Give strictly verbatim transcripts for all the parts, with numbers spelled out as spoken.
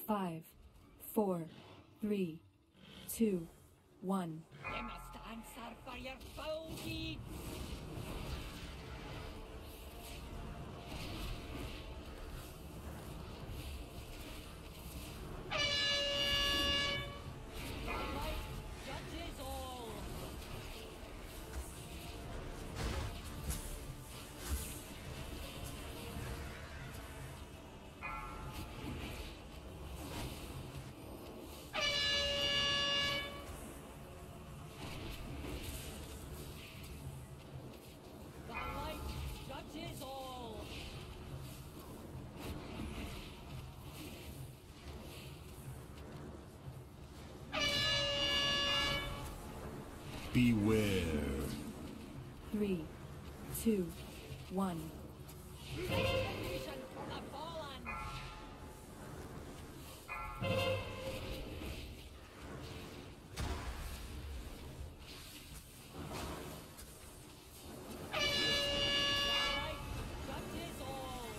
Five, four, three, two, one. You must answer for your foul deeds! The light judges all! The light judges all! Beware. Three, two, one. Retribution for the fallen! The light judges all!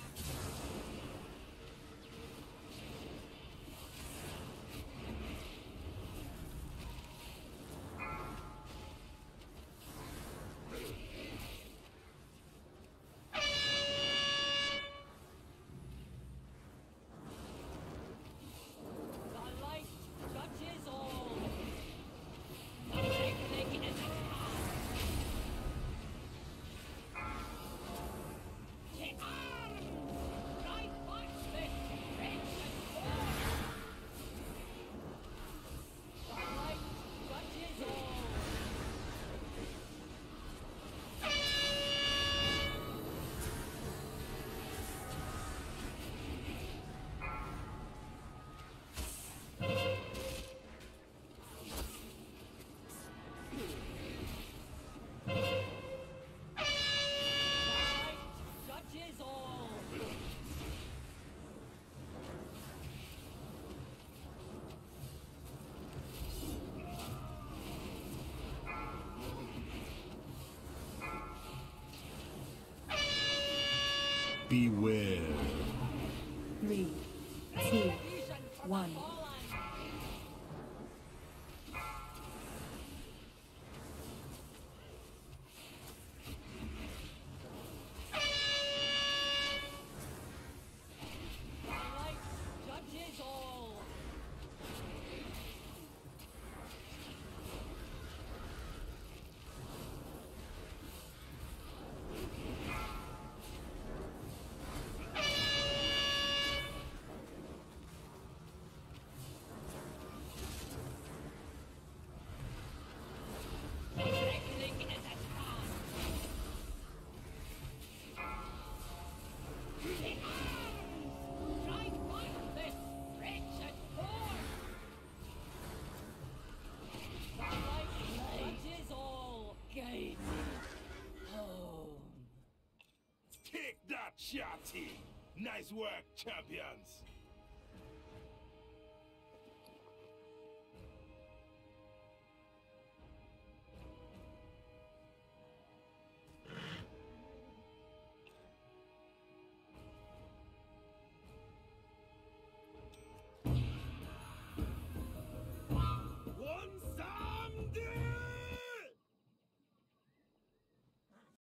The light judges all! The reckoning is at hand! To arms! Drive back this wretched force! The light judges all! The light judges all! Beware. Three, two, Retribution for one. the fallen! The light judges all! The reckoning is at hand! To arms! Drive back this wretched force! The light judges all! Guide me home! Take that, Shotty! Nice work, champions!